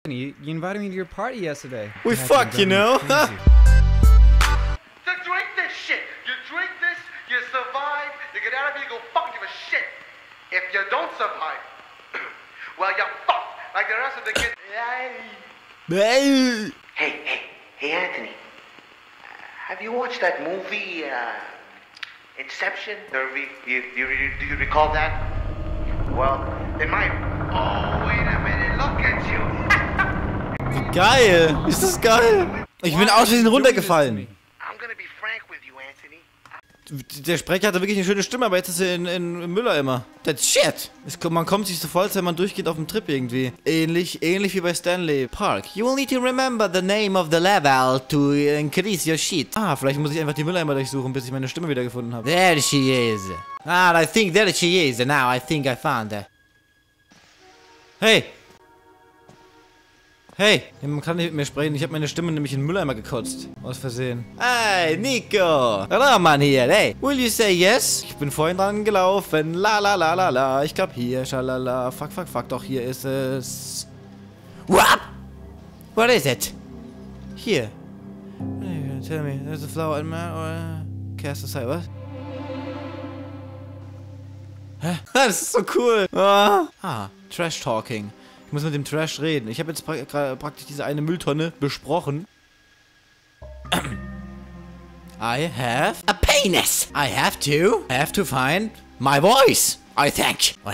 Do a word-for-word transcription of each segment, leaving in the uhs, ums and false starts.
You, you invited me to your party yesterday. We fuck, you know? To drink this shit. You drink this, you survive, you get out of here, you go fuck, give a shit. If you don't survive, well, you're fucked like the rest of the kids. Hey, hey, hey, Anthony. Uh, have you watched that movie, uh, Inception? Or re you, you, do you recall that? Well, in my... Oh, wait a minute, look at you. Wie geil! Ist das geil? Ich bin aus Versehen runtergefallen. I'm gonna be frank with you, Anthony. Der Sprecher hatte wirklich eine schöne Stimme, aber jetzt ist er in, in, in Müller immer. That's shit! Es, man kommt sich so vor, als wenn man durchgeht auf dem Trip irgendwie. Ähnlich, ähnlich wie bei Stanley Park. You will need to remember the name of the level to increase your shit. Ah, vielleicht muss ich einfach die Mülleimer durchsuchen, bis ich meine Stimme wieder gefunden habe. There she is. Ah, I think there she is. Now I think I found her. Hey! Hey! Man kann nicht mit mir sprechen. Ich habe meine Stimme nämlich in den Mülleimer gekotzt. Aus Versehen. Hey, Nico! Hallo, Mann hier. Hey! Will you say yes? Ich bin vorhin dran gelaufen. La la la la la. Ich glaub hier. Schalala. Fuck, fuck, fuck. Doch, hier ist es. What? What is it? Here. Tell me, there's a flower in my... Or cast aside, was? Hä? Das ist so cool. Ah, ah Trash Talking. Ich muss mit dem Trash reden. Ich habe jetzt pra praktisch diese eine Mülltonne besprochen. I have a penis. I have to have to find my voice. I think. I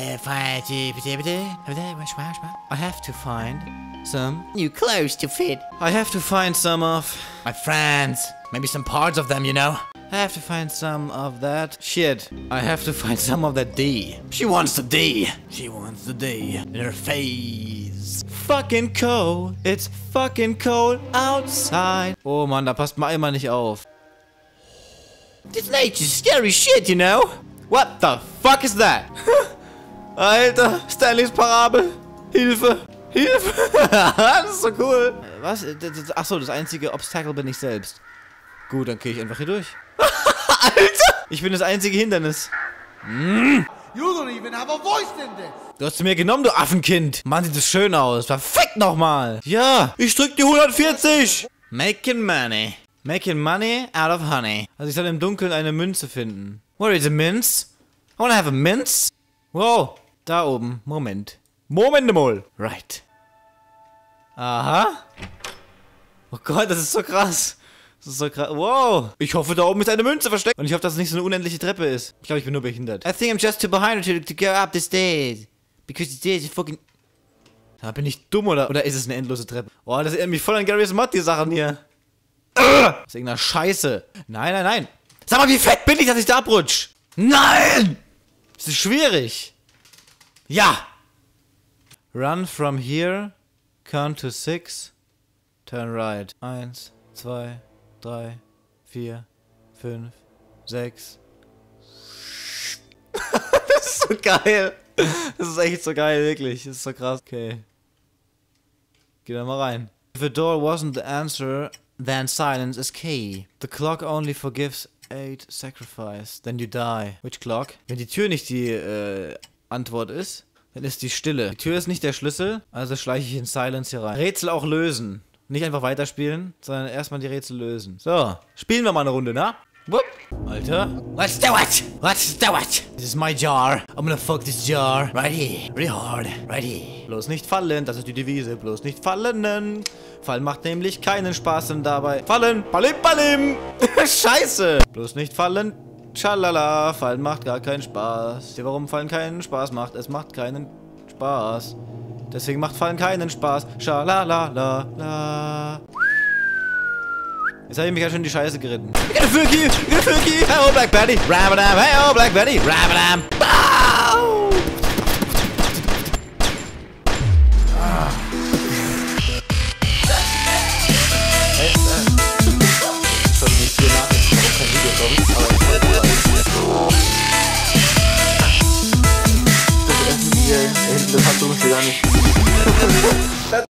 have to find some new clothes to fit. I have to find some of my friends. Maybe some parts of them, you know. I have to find some of that shit. I have to find some of that D. She wants the D. She wants the D in her face. Fucking cold. It's fucking cold outside. Oh Mann, da passt mal immer nicht auf. This nature's scary shit, you know? What the fuck is that? Alter, Stanleys Parabel. Hilfe. Hilfe. Das ist so cool. Was? Achso, das einzige Obstacle bin ich selbst. Gut, dann gehe ich einfach hier durch. Alter! Ich bin das einzige Hindernis. Mm. You don't even have a voice in this. Du hast sie mir genommen, du Affenkind. Mann, sieht das schön aus. Perfekt nochmal. Ja, ich drück die hundertvierzig. Making money. Making money out of honey. Also ich soll im Dunkeln eine Münze finden. Where is a mince? I wanna have a mince. Wow, da oben. Moment. Moment mal. Right. Aha. Oh Gott, das ist so krass. Das ist so krass. Wow. Ich hoffe, da oben ist eine Münze versteckt. Und ich hoffe, dass es nicht so eine unendliche Treppe ist. Ich glaube, ich bin nur behindert. I think I'm just too behind to, to go up the stairs. Because the stairs is fucking... Da bin ich dumm, oder? Oder ist es eine endlose Treppe? Oh, das erinnert mich voll an Garry's Mod, die Sachen hier. Das ist irgendeine Scheiße. Nein, nein, nein. Sag mal, wie fett bin ich, dass ich da abrutsch? Nein! Das ist schwierig. Ja. Run from here. Count to six. Turn right. Eins, zwei... drei, vier, fünf, sechs. Das ist so geil. Das ist echt so geil, wirklich. Das ist so krass. Okay. Geh da mal rein. If a door wasn't the answer, then silence is key. The clock only forgives eight sacrifice. Then you die. Which clock? Wenn die Tür nicht die äh, Antwort ist, dann ist die Stille. Die Tür ist nicht der Schlüssel, also schleiche ich in Silence hier rein. Rätsel auch lösen. Nicht einfach weiterspielen, sondern erstmal die Rätsel lösen. So, spielen wir mal eine Runde, na? Wupp. Alter. Let's do it! Let's do it! This is my jar. I'm gonna fuck this jar. Right here. Really hard. Right here. Bloß nicht fallen, das ist die Devise. Bloß nicht fallen. Fallen macht nämlich keinen Spaß und dabei. Fallen! Palim, palim! Scheiße! Bloß nicht fallen. Schalala. Fallen macht gar keinen Spaß. Warum Fallen keinen Spaß macht? Es macht keinen Spaß. Deswegen macht Fallen keinen Spaß. Schalalala. Jetzt habe ich mich ja schon die Scheiße geritten. Get a Fürki! Get a Fürki! Hey, oh, Black Betty! Rabadam! Hey, oh, Black Betty! Rabadam! Bow! Hey, äh. Schon nicht viel Nachrichten, warum kein Video kommt, aber ich wollte mal. Das Essen hier, hinten, das hast du gar nicht.